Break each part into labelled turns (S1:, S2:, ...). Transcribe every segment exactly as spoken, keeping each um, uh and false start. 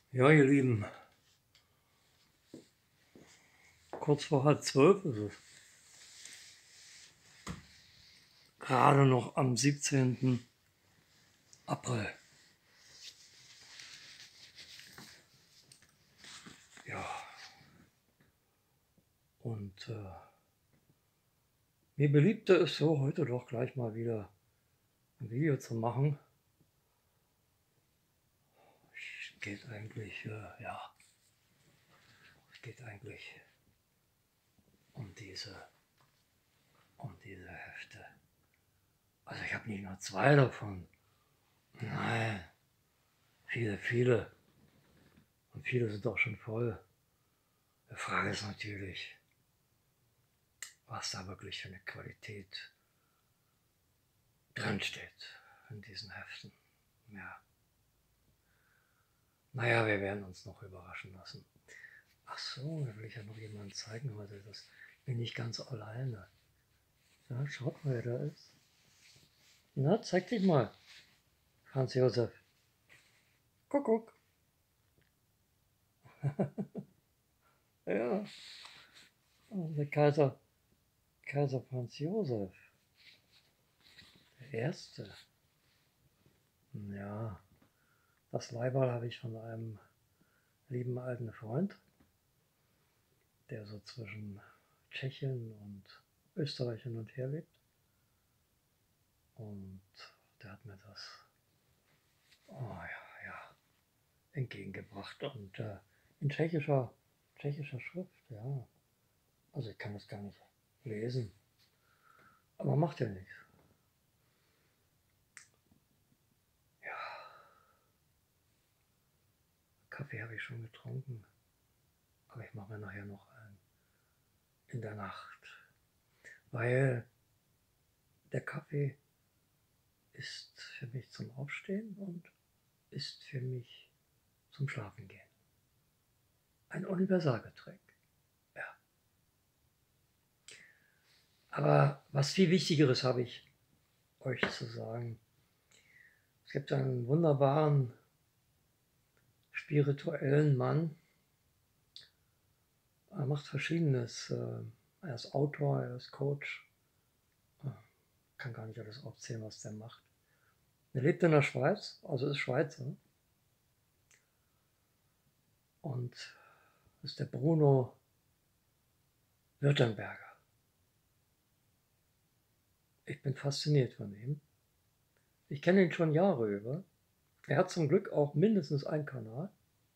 S1: Ja, ihr Lieben, kurz vor halb zwölf ist es. Gerade noch am siebzehnten April. Ja, und äh, mir beliebte es so, heute doch gleich mal wieder ein Video zu machen. Es geht eigentlich, äh, ja, es geht eigentlich um diese, um diese Hefte. Also ich habe nicht nur zwei davon. Nein, viele, viele. Und viele sind auch schon voll. Die Frage ist natürlich, was da wirklich für eine Qualität drin steht in diesen Heften. Ja. Naja, wir werden uns noch überraschen lassen. Ach so, da will ich ja noch jemanden zeigen heute. Das bin ich ganz alleine. Ja, schaut mal, wer da ist. Na, zeig dich mal, Franz Josef. Kuckuck. Ja, der Kaiser, Kaiser Franz Josef. Der Erste. Ja, das Leihwahl habe ich von einem lieben alten Freund, der so zwischen Tschechien und Österreich hin und her lebt. Und der hat mir das oh, ja, ja, entgegengebracht. Und äh, in tschechischer, tschechischer Schrift, ja. Also ich kann das gar nicht lesen. Aber macht ja nichts. Ja, Kaffee habe ich schon getrunken. Aber ich mache mir nachher noch einen in der Nacht. Weil der Kaffee ist für mich zum Aufstehen und ist für mich zum Schlafen gehen. Ein Universalgetränk. Ja. Aber was viel Wichtigeres habe ich euch zu sagen. Es gibt einen wunderbaren spirituellen Mann. Er macht Verschiedenes. Er ist Autor, er ist Coach. Ich kann gar nicht alles aufzählen, was der macht. Er lebt in der Schweiz, also ist Schweizer. Und ist der Bruno Württemberger. Ich bin fasziniert von ihm. Ich kenne ihn schon Jahre über. Er hat zum Glück auch mindestens einen Kanal.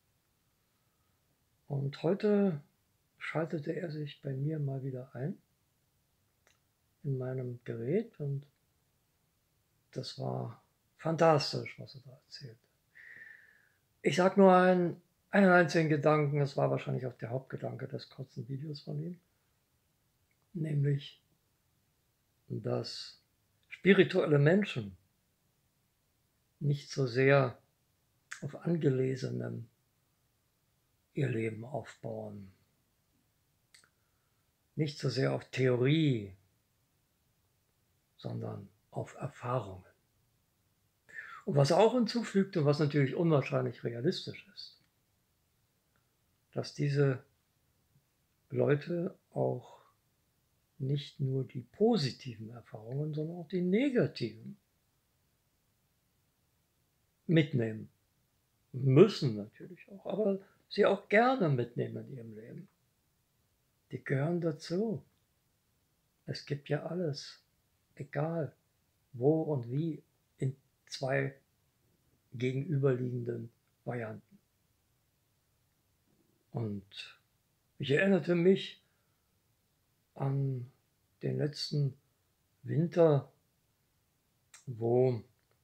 S1: Und heute schaltete er sich bei mir mal wieder ein in meinem Gerät und das war fantastisch, was er da erzählte. Ich sage nur einen, einen einzigen Gedanken, das war wahrscheinlich auch der Hauptgedanke des kurzen Videos von ihm, nämlich, dass spirituelle Menschen nicht so sehr auf Angelesenem ihr Leben aufbauen, nicht so sehr auf Theorie, sondern auf Erfahrungen. Und was er auch hinzufügt und was natürlich unwahrscheinlich realistisch ist, dass diese Leute auch nicht nur die positiven Erfahrungen, sondern auch die negativen mitnehmen. Müssen natürlich auch, aber sie auch gerne mitnehmen in ihrem Leben. Die gehören dazu. Es gibt ja alles, egal wo und wie, in zwei gegenüberliegenden Varianten. Und ich erinnerte mich an den letzten Winter, wo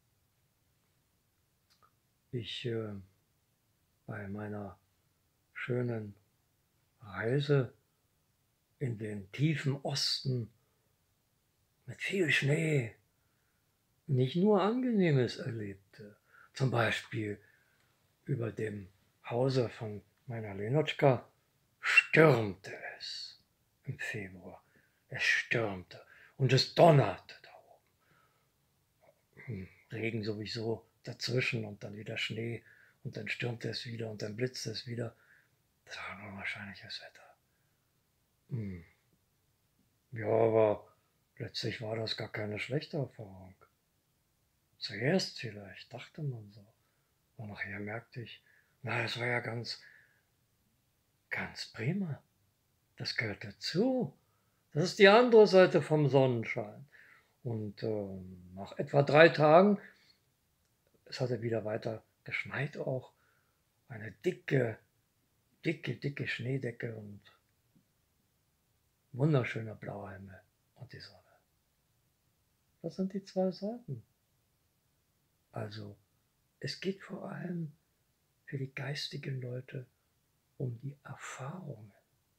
S1: ich äh, bei meiner schönen Reise in den tiefen Osten mit viel Schnee nicht nur Angenehmes erlebte. Zum Beispiel über dem Hause von meiner Lenotschka stürmte es im Februar. Es stürmte und es donnerte da oben. Regen sowieso dazwischen und dann wieder Schnee und dann stürmte es wieder und dann blitzte es wieder. Das war ein unwahrscheinliches Wetter. Hm. Ja, aber letztlich war das gar keine schlechte Erfahrung. Zuerst vielleicht, dachte man so. Und nachher merkte ich, na, es war ja ganz, ganz prima. Das gehört dazu. Das ist die andere Seite vom Sonnenschein. Und äh, nach etwa drei Tagen, es hatte wieder weiter geschneit auch, eine dicke, dicke, dicke Schneedecke und wunderschöner blauer Himmel und die Sonne. Das sind die zwei Seiten. Also, es geht vor allem für die geistigen Leute um die Erfahrungen.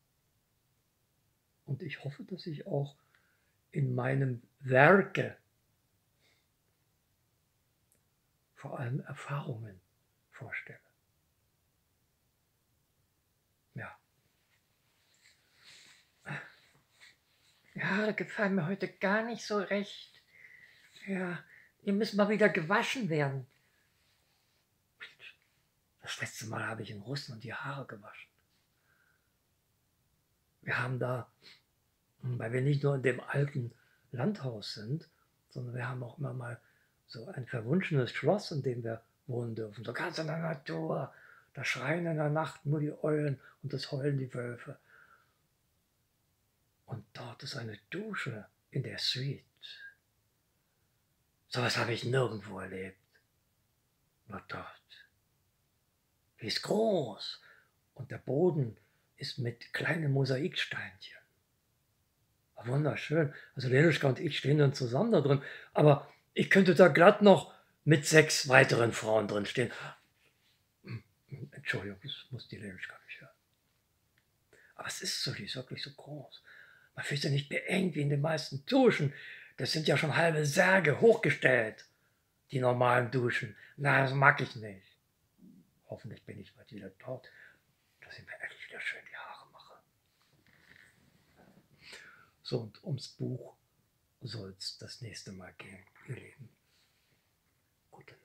S1: Und ich hoffe, dass ich auch in meinem Werke vor allem Erfahrungen vorstelle. Ja. Ja, das gefällt mir heute gar nicht so recht. Ja, ihr müsst mal wieder gewaschen werden. Das letzte Mal habe ich in Russland die Haare gewaschen. Wir haben da, weil wir nicht nur in dem alten Landhaus sind, sondern wir haben auch immer mal so ein verwunschenes Schloss, in dem wir wohnen dürfen. So ganz in der Natur. Da schreien in der Nacht nur die Eulen und es heulen die Wölfe. Und dort ist eine Dusche in der Suite. So was habe ich nirgendwo erlebt. Nur dort. Die ist groß und der Boden ist mit kleinen Mosaiksteinchen. Wunderschön. Also Lenuschka und ich stehen dann zusammen da drin. Aber ich könnte da glatt noch mit sechs weiteren Frauen drin stehen. Entschuldigung, das muss die Lenuschka nicht hören. Aber es ist so, die ist wirklich so groß. Man fühlt sich nicht beengt wie in den meisten Duschen. Das sind ja schon halbe Särge hochgestellt, die normalen Duschen. Na, das mag ich nicht. Hoffentlich bin ich bald wieder dort, dass ich mir endlich wieder schön die Haare mache. So, und ums Buch soll es das nächste Mal gehen, ihr Lieben. Gute Nacht.